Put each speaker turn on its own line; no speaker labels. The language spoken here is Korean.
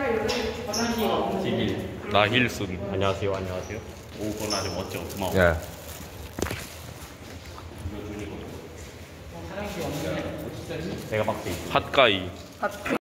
비밀.
나힐순.
안녕하세요. 안녕하세요.
오, 그건 아주 멋져. 고마워.
예.
내가 박스 있어.
핫가이.